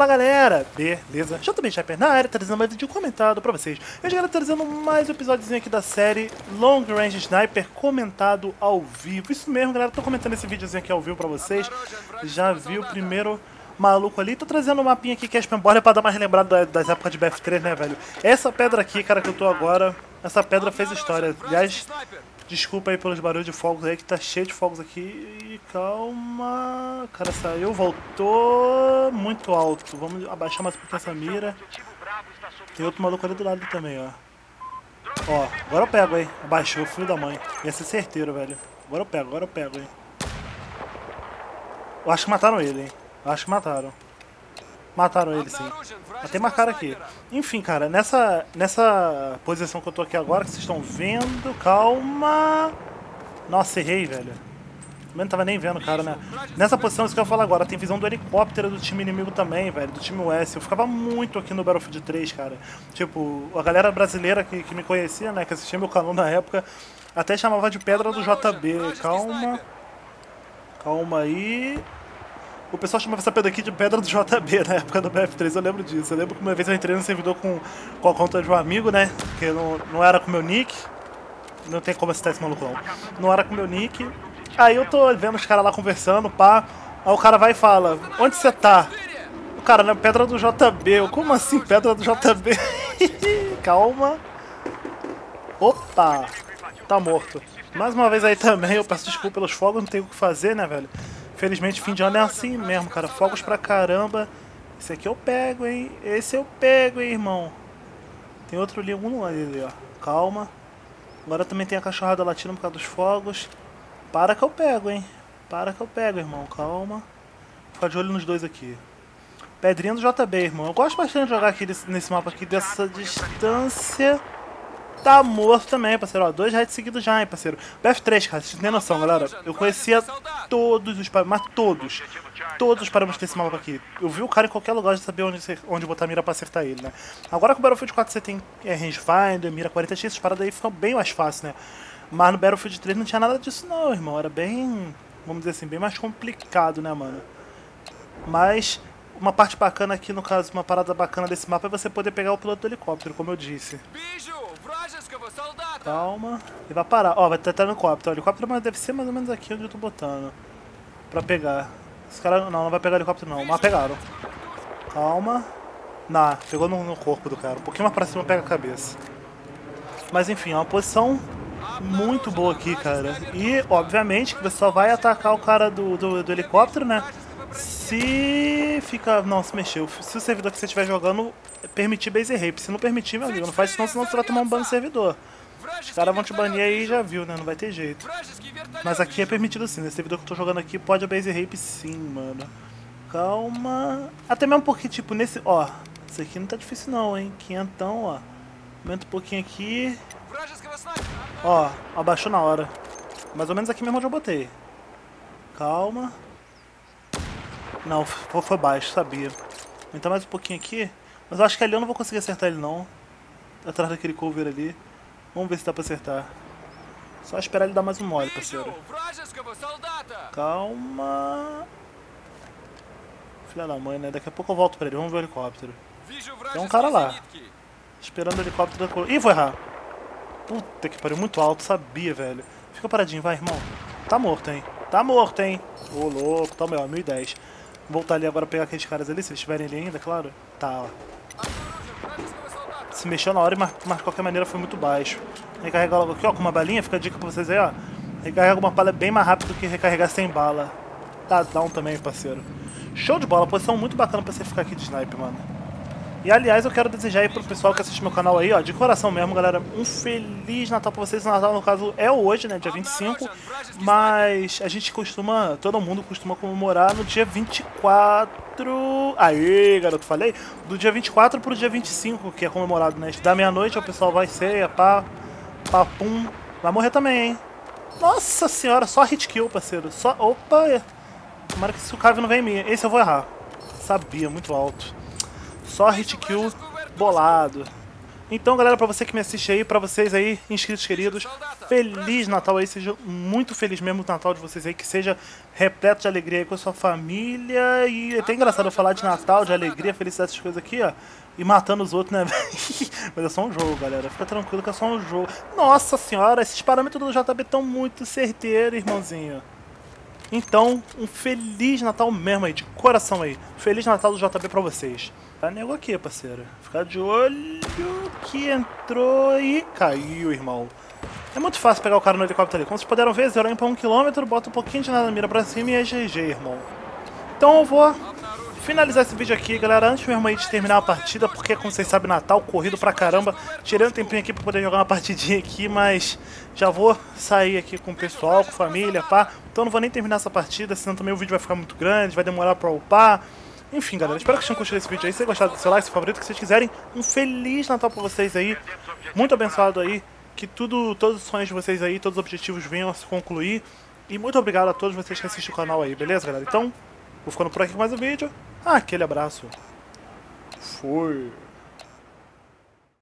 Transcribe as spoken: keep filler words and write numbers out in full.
Fala galera, beleza? J B Sniper na área, trazendo mais vídeo comentado pra vocês. Eu já trazendo mais um episódiozinho aqui da série Long Range Sniper comentado ao vivo. Isso mesmo galera, tô comentando esse videozinho aqui ao vivo pra vocês. Já vi o primeiro maluco ali, tô trazendo um mapinha aqui que é Spamborder pra dar mais lembrado das épocas de B F três, né velho? Essa pedra aqui, cara, que eu tô agora, essa pedra fez história. Aliás, desculpa aí pelos barulhos de fogos aí, que tá cheio de fogos aqui. E calma. O cara saiu, voltou muito alto. Vamos abaixar mais um pouquinho essa mira. Tem outro maluco ali do lado também, ó. Ó, agora eu pego, hein. Abaixou, filho da mãe. Ia ser certeiro, velho. Agora eu pego, agora eu pego, hein. Eu acho que mataram ele, hein. Eu acho que mataram. Mataram ele, sim. Até marcaram aqui. Enfim, cara, nessa, nessa posição que eu tô aqui agora, que vocês estão vendo, calma. Nossa, errei, velho. Eu não tava nem vendo, cara, né? Nessa posição, isso que eu falo agora, tem visão do helicóptero do time inimigo também, velho, do time U S. Eu ficava muito aqui no Battlefield três, cara. Tipo, a galera brasileira que, que me conhecia, né, que assistia meu canal na época, até chamava de Pedra do J B. Calma. Calma aí. O pessoal chamava essa pedra aqui de Pedra do J B na época do B F três, eu lembro disso. Eu lembro que uma vez eu entrei no servidor com, com a conta de um amigo, né? Que não, não era com o meu nick. Não tem como citar esse maluco não. Não era com o meu nick. Aí eu tô vendo os caras lá conversando, pá. Aí o cara vai e fala, onde você tá? O cara, né? Pedra do J B. Eu, como assim Pedra do J B? Calma. Opa! Tá morto. Mais uma vez aí também, eu peço desculpa pelos fogos, não tenho o que fazer, né, velho? Infelizmente, fim de ano é assim mesmo, cara. Fogos pra caramba. Esse aqui eu pego, hein. Esse eu pego, hein, irmão. Tem outro ali, algum ali, ó. Calma. Agora também tem a cachorrada latindo por causa dos fogos. Para que eu pego, hein. Para que eu pego, irmão. Calma. Fica de olho nos dois aqui. Pedrinha do J B, irmão. Eu gosto bastante de jogar aqui nesse, nesse mapa aqui, dessa distância. Tá morto também, parceiro. Ó, dois heads seguidos já, hein, parceiro. B F três, cara, vocês não tem noção, galera. Eu conhecia todos os parâmetros, mas todos. Todos os parâmetros desse mapa aqui. Eu vi o cara em qualquer lugar de saber onde, onde botar a mira pra acertar ele, né? Agora com o Battlefield quatro você tem é, rangefinder, mira quarenta x, essas paradas aí ficam bem mais fácil, né? Mas no Battlefield três não tinha nada disso não, irmão. Era bem, vamos dizer assim, bem mais complicado, né, mano? Mas uma parte bacana aqui, no caso, uma parada bacana desse mapa é você poder pegar o piloto do helicóptero, como eu disse. Calma. Ele vai parar. Ó, vai tentar no helicóptero. O helicóptero mas deve ser mais ou menos aqui onde eu tô botando. Pra pegar. Esse cara não, não vai pegar o helicóptero não. Mas pegaram. Calma. Não, pegou no, no corpo do cara. Um pouquinho mais pra cima pega a cabeça. Mas enfim, é uma posição muito boa aqui, cara. E, obviamente, que você só vai atacar o cara do, do, do helicóptero, né? Se fica... Não, se mexeu. Se o servidor que você estiver jogando permitir base rape. Se não permitir, meu amigo, não faz isso não, senão você vai tomar um ban no servidor. Os caras vão te banir aí e já viu, né? Não vai ter jeito. Mas aqui é permitido sim. Nesse servidor que eu tô jogando aqui pode a base rape sim, mano. Calma. Até mesmo porque, tipo, nesse... Ó, isso aqui não tá difícil não, hein? Quinhentão, ó. Aumenta um pouquinho aqui. Ó, abaixou na hora. Mais ou menos aqui mesmo onde eu botei. Calma. Não, foi baixo, sabia. Então mais um pouquinho aqui. Mas eu acho que ali eu não vou conseguir acertar ele não. Atrás daquele cover ali. Vamos ver se dá pra acertar. Só esperar ele dar mais um mole, parceiro. Calma. Filha da mãe, né? Daqui a pouco eu volto pra ele. Vamos ver o helicóptero. Tem um cara lá. Esperando o helicóptero da cor. Ih, vou errar. Puta que pariu, muito alto, sabia, velho. Fica paradinho, vai, irmão. Tá morto, hein? Tá morto, hein? Ô, louco. Toma aí, ó, mil e dez. Vou voltar ali agora pra pegar aqueles caras ali, se eles estiverem ali ainda, claro. Tá, ó. Se mexeu na hora, mas, mas de qualquer maneira foi muito baixo. Recarregar logo aqui, ó, com uma balinha. Fica a dica pra vocês aí, ó. Recarrega uma bala bem mais rápido do que recarregar sem bala. Tá down também, parceiro. Show de bola, posição muito bacana pra você ficar aqui de sniper, mano. E aliás, eu quero desejar aí pro pessoal que assiste meu canal aí, ó, de coração mesmo, galera, um Feliz Natal pra vocês. O Natal, no caso, é hoje, né, dia vinte e cinco, mas a gente costuma, todo mundo costuma comemorar no dia vinte e quatro... Aê, garoto, falei? Do dia vinte e quatro pro dia vinte e cinco, que é comemorado, né, da meia-noite, o pessoal vai ceia, pá, pá, pum. Vai morrer também, hein. Nossa senhora, só hit kill, parceiro, só... Opa, tomara que esse cave não venha em mim. Esse eu vou errar. Sabia, muito alto. Só hit kill bolado. Então, galera, pra você que me assiste aí, pra vocês aí, inscritos queridos, Feliz Natal aí, seja muito feliz mesmo o Natal de vocês aí, que seja repleto de alegria aí com a sua família. E é até engraçado eu falar de Natal, de alegria, felicidade, essas coisas aqui, ó, e matando os outros, né? Mas é só um jogo, galera, fica tranquilo que é só um jogo. Nossa senhora, esses parâmetros do J B estão muito certeiros, irmãozinho. Então, um Feliz Natal mesmo aí, de coração aí. Feliz Natal do J B pra vocês. Tá nego aqui, parceiro. Ficar de olho que entrou e caiu, irmão. É muito fácil pegar o cara no helicóptero ali. Como vocês puderam ver, zerou em pra um quilômetro, bota um pouquinho de nada na mira pra cima e é G G, irmão. Então eu vou finalizar esse vídeo aqui, galera, antes mesmo aí de terminar a partida, porque como vocês sabem, Natal, corrido pra caramba. Tirei um tempinho aqui pra poder jogar uma partidinha aqui, mas já vou sair aqui com o pessoal, com a família, pá. Então não vou nem terminar essa partida, senão também o vídeo vai ficar muito grande, vai demorar pra upar. Enfim, galera, espero que vocês tenham curtido esse vídeo aí. Se vocês gostaram do seu like, seu favorito, que vocês quiserem, um Feliz Natal pra vocês aí. Muito abençoado aí. Que tudo, todos os sonhos de vocês aí, todos os objetivos venham a se concluir. E muito obrigado a todos vocês que assistem o canal aí, beleza, galera? Então, vou ficando por aqui com mais um vídeo. Ah, aquele abraço. Fui.